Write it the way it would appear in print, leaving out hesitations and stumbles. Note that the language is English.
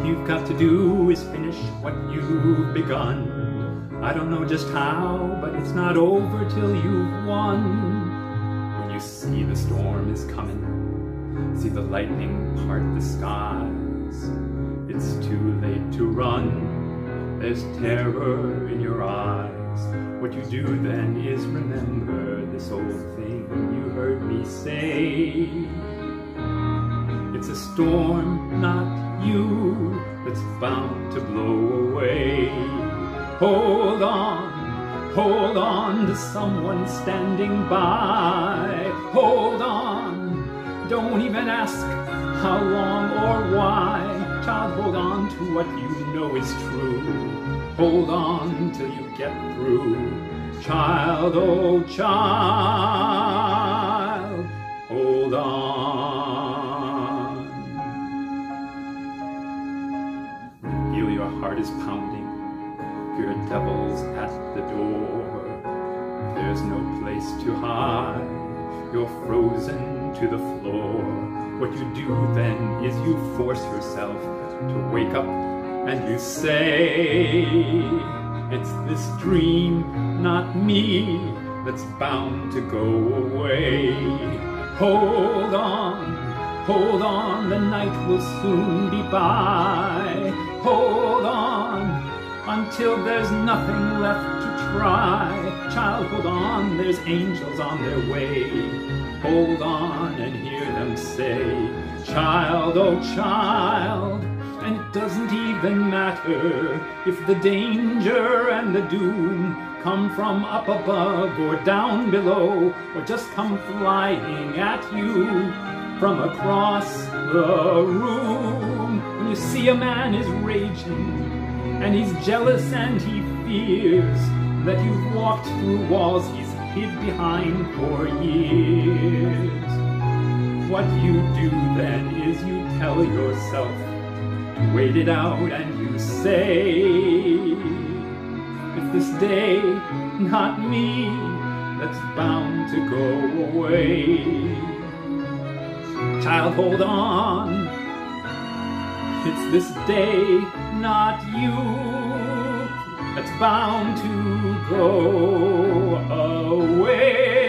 you've got to do is finish what you've begun. I don't know just how, but it's not over till you've won. When you see the storm is coming, see the lightning part the skies, it's too late to run. There's terror in your eyes. What you do then is remember this old thing you heard me say. It's a storm, not you, that's bound to blow away. Hold on to someone standing by. Hold on, don't even ask how long or why. Child, hold on to what you know is true. Hold on till you get through. Child, oh child, hold on. Feel your heart is pounding, fear devil's at the door. There's no place to hide, you're frozen to the floor. What you do then is you force yourself to wake up and you say, it's this dream, not me, that's bound to go away. Hold on, the night will soon be by. Hold on, until there's nothing left to try. Child, hold on, there's angels on their way. Hold on and hear them say, child, oh child. And it doesn't even matter if the danger and the doom come from up above or down below, or just come flying at you from across the room. When you see a man is raging, and he's jealous and he fears that you've walked through walls he's hid behind for years. What you do then is you tell yourself to wait it out, and you say, if this day, not me, that's bound to go away. Child, hold on, it's this day, not you, that's bound to go away.